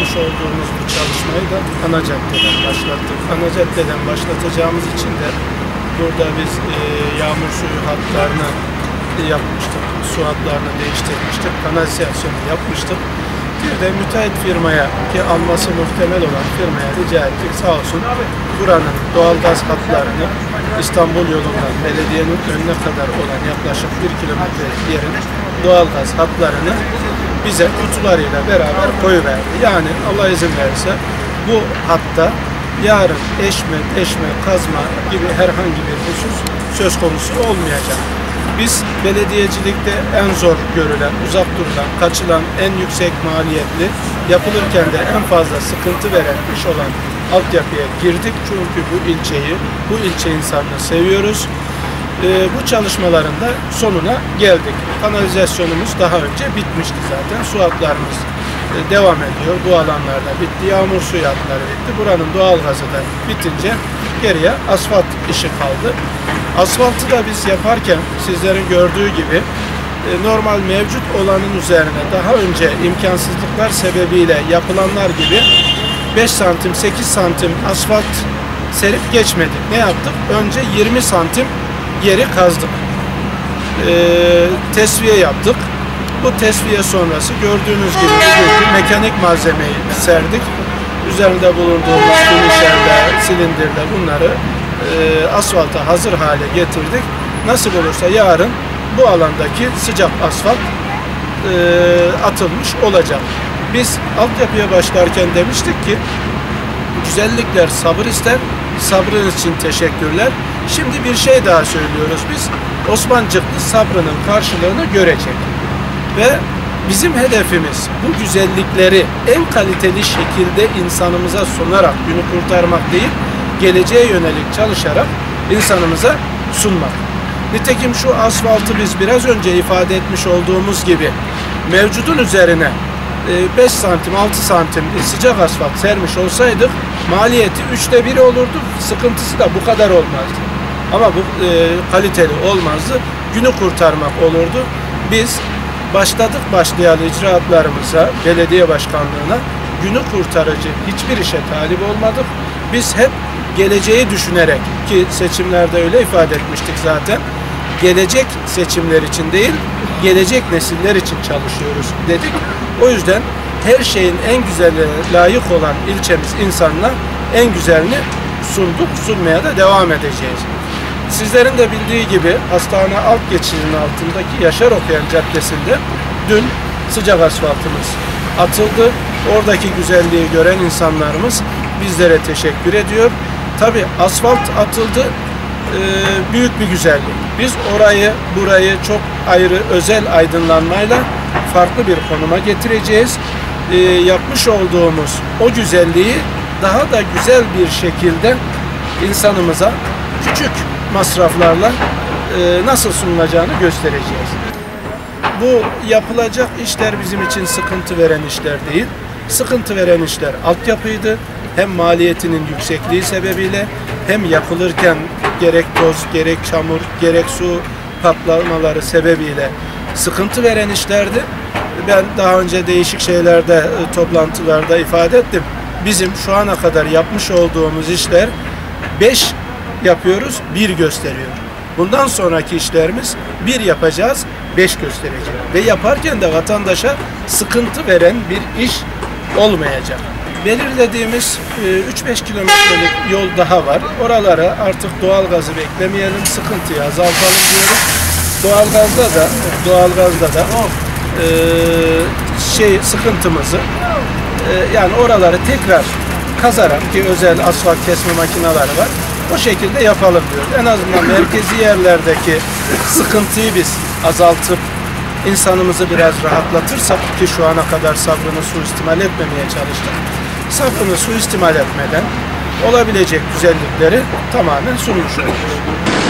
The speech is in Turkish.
yapmış olduğumuz bu çalışmayı da ana caddeden başlattık. Ana caddeden başlatacağımız için de burada biz yağmur suyu hatlarını yapmıştık. Su hatlarını değiştirmiştik. Kanalizasyonu yapmıştık. Bir de müteahhit firmaya, ki alması muhtemel olan firmaya rica ettik. Sağ olsun buranın doğalgaz hatlarını İstanbul yolundan belediyenin önüne kadar olan yaklaşık 1 kilometre yerin doğalgaz hatlarını bize kutularıyla beraber koyuverdi. Yani Allah izin verirse bu hatta yarın deşme, kazma gibi herhangi bir husus söz konusu olmayacak. Biz belediyecilikte en zor görülen, uzak durulan, kaçılan, en yüksek maliyetli, yapılırken de en fazla sıkıntı veren iş olan altyapıya girdik. Çünkü bu ilçe insanını seviyoruz. Bu çalışmaların da sonuna geldik. Kanalizasyonumuz daha önce bitmişti zaten. Su hatlarımız devam ediyor. Bu alanlarda bitti. Yağmur suyu hatları bitti. Buranın doğalgazı da bitince geriye asfalt işi kaldı. Asfaltı da biz yaparken sizlerin gördüğü gibi normal mevcut olanın üzerine daha önce imkansızlıklar sebebiyle yapılanlar gibi 5 santim 8 santim asfalt serip geçmedik. Ne yaptık? Önce 20 santim yeri kazdık. Tesviye yaptık. Bu tesviye sonrası gördüğünüz gibi mekanik malzemeyi serdik. Üzerinde bulunduğumuz finişerle, silindirle bunları asfalta hazır hale getirdik. Nasip olursa yarın bu alandaki sıcak asfalt atılmış olacak. Biz altyapıya başlarken demiştik ki güzellikler sabır ister. Sabrınız için teşekkürler. Şimdi bir şey daha söylüyoruz biz. Osmancıklı sabrının karşılığını görecek. Ve bizim hedefimiz bu güzellikleri en kaliteli şekilde insanımıza sunarak günü kurtarmak değil, geleceğe yönelik çalışarak insanımıza sunmak. Nitekim şu asfaltı biz biraz önce ifade etmiş olduğumuz gibi mevcudun üzerine 5 santim 6 santim sıcak asfalt sermiş olsaydık maliyeti 3'te 1 olurdu. Sıkıntısı da bu kadar olmazdı. Ama bu kaliteli olmazdı. Günü kurtarmak olurdu. Biz başlayalı icraatlarımıza, belediye başkanlığına günü kurtarıcı hiçbir işe talip olmadık. Biz hep geleceği düşünerek, ki seçimlerde öyle ifade etmiştik zaten, gelecek seçimler için değil, gelecek nesiller için çalışıyoruz dedik. O yüzden her şeyin en güzeline layık olan ilçemiz insanına en güzelini sunduk, sunmaya da devam edeceğiz. Sizlerin de bildiği gibi hastane alt geçidinin altındaki Yaşar Okuyan Caddesi'nde dün sıcak asfaltımız atıldı. Oradaki güzelliği gören insanlarımız bizlere teşekkür ediyor. Tabi asfalt atıldı, büyük bir güzellik. Biz burayı çok ayrı özel aydınlanmayla farklı bir konuma getireceğiz. Yapmış olduğumuz o güzelliği daha da güzel bir şekilde insanımıza küçük masraflarla nasıl sunulacağını göstereceğiz. Bu yapılacak işler bizim için sıkıntı veren işler değil. Sıkıntı veren işler altyapıydı. Hem maliyetinin yüksekliği sebebiyle hem yapılırken gerek toz, gerek çamur, gerek su patlamaları sebebiyle sıkıntı veren işlerdi. Ben daha önce değişik şeylerde, toplantılarda ifade ettim. Bizim şu ana kadar yapmış olduğumuz işler 5 yapıyoruz, 1 gösteriyor. Bundan sonraki işlerimiz 1 yapacağız, 5 gösterecek. Ve yaparken de vatandaşa sıkıntı veren bir iş olmayacak. Belirlediğimiz 3-5 kilometrelik yol daha var. Oralara artık doğalgazı beklemeyelim, sıkıntıyı azaltalım diyoruz. Doğalgazda da sıkıntımızı yani oraları tekrar kazarak, ki özel asfalt kesme makineleri var, o şekilde yapalım diyoruz. En azından merkezi yerlerdeki sıkıntıyı biz azaltıp insanımızı biraz rahatlatırsak, ki şu ana kadar sabrını suistimal etmemeye çalıştık. Sabrını suistimal etmeden olabilecek güzellikleri tamamen sunmuş oluruz.